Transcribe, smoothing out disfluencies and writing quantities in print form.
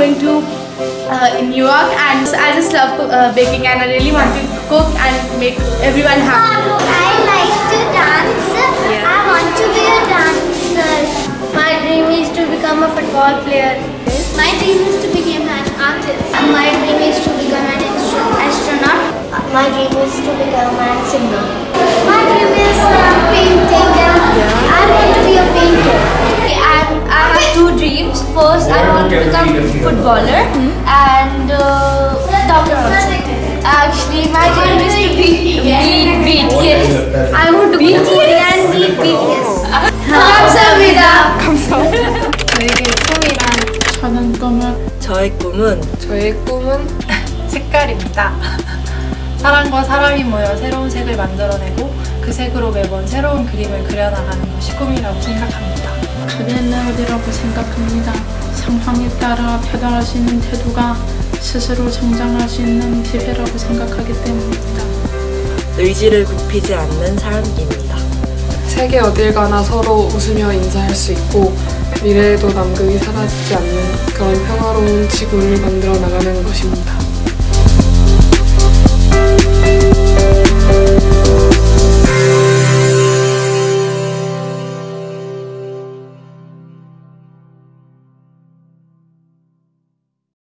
going to in New York, and I just love baking, and I really want to cook and make everyone happy. I like to dance. Yeah. I want to be a dancer. My dream is to become a football player. My dream is to become an artist. My dream is to become an astronaut. My dream is to become a singer. My dream is painting. I want to be a painter. I have two dreams. First, I want to become a footballer and doctor also. Actually, my dream is to beat BTS. I want to beat and beat BTS. 감사합니다. 감사합니다. 저에게 꿈이란 저의 꿈은 색깔입니다. 사람과 사람이 모여 새로운 색을 만들어내고 그 색으로 매번 새로운 그림을 그려나가는 것이 꿈이라고 생각합니다. 그게 내 어디라고 생각합니다. 상황에 따라 변화할 수 있는 태도가 스스로 성장할 수 있는 기회라고 생각하기 때문입니다. 의지를 굽히지 않는 삶입니다. 세계 어딜 가나 서로 웃으며 인사할 수 있고 미래에도 남극이 사라지지 않는 그런 평화로운 지구를 만들어 나가는 것입니다.